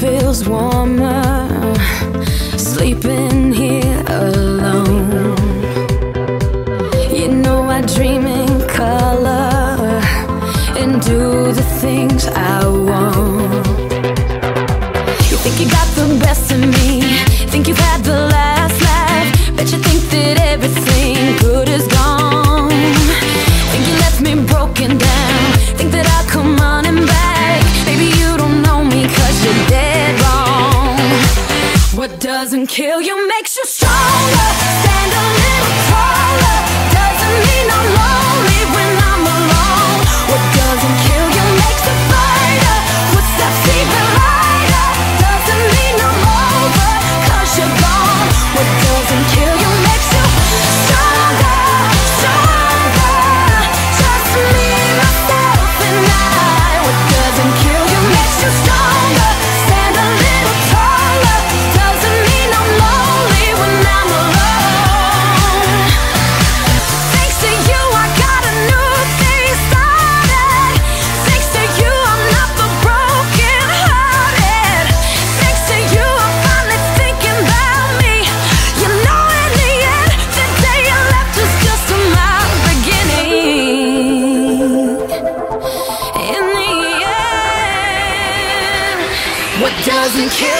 feels warmer sleeping here alone. You know I dream in color and do the things I want. You think you got the best of me, think you've had the last laugh. Bet you think that everything good is gone. Think you left me broken down, think that I'll come running back. Baby, you don't know me 'cause you're dead wrong. What doesn't kill you makes you stronger. Stand a little taller. Doesn't mean I'm lonely when I'm alone. What doesn't kill you makes a fighter. Footsteps even lighter. Doesn't mean I'm over 'cause you're gone. What doesn't kill you makes you stronger, stronger. Just me, myself, and I. What doesn't kill you makes you stronger. Stand a little taller. Doesn't mean I'm lonely when I'm alone. Thanks to you, I got a new thing started. Thanks to you, I'm not the broken hearted. Thanks to you, I'm finally thinking about me. You know, in the end, the day you left was just my beginning. In the end, what doesn't kill